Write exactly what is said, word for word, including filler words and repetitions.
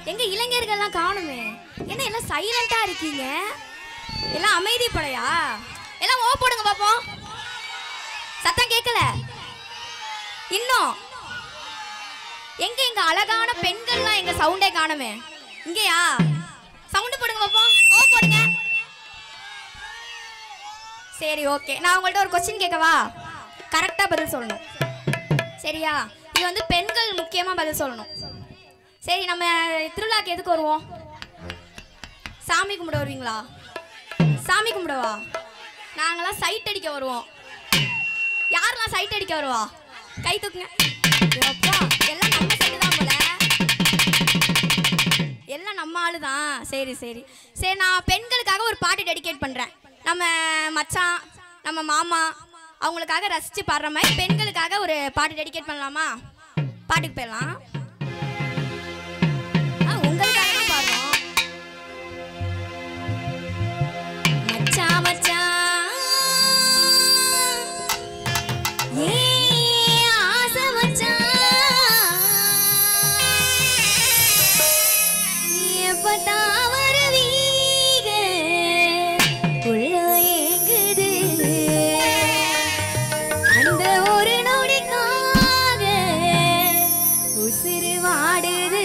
எங்க இளைஞர்கள்லாம் காணுமே, என்ன எல்லாம் சைலண்டா இருக்கீங்க? எல்லாம் அமைதி படையா? எல்லாம் ஓ போடுங்க பாப்போம். சத்தம் கேட்கல இன்னும். எங்க எங்க அழகான பெண்கள்லாம் எங்க சவுண்டே காணுமே. இங்கயா சவுண்ட் போடுங்க பாப்போம். ஓ போடுங்க. சரி ஓகே, நான் உங்கள்ட்ட ஒரு கொஸ்டின் கேட்கவா? கரெக்டா பதில் சொல்லணும் சரியா? இது வந்து பெண்கள் முக்கியமா பதில் சொல்லணும். சரி, நம்ம திருவிழாக்கு எதுக்கு வருவோம்? சாமி கும்பிட வருவீங்களா? சாமி கும்பிடவா? நாங்களாம் சைட் அடிக்க வருவோம். யாரெல்லாம் சைட் அடிக்க வருவா? கை தூக்குங்க. அப்பா, எல்லாம் நம்ம சைடு தான் போல, எல்லாம் நம்ம ஆளு தான். சரி சரி சரி, நான் பெண்களுக்காக ஒரு பாட்டு டெடிகேட் பண்ணுறேன். நம்ம மச்சான், நம்ம மாமா அவங்களுக்காக ரசித்து பாடுற மாதிரி பெண்களுக்காக ஒரு பாட்டு டெடிகேட் பண்ணலாமா? பாட்டுக்கு போயிடலாம். உங்களுக்காக தான் பாடுறோம். மச்சான் மச்சான் ஏ ஆசை மச்சான், எப்பதா வருவீக உள்ள ஏங்குது, அந்த ஒரு நொடிக்காக உசிறு வாடுது.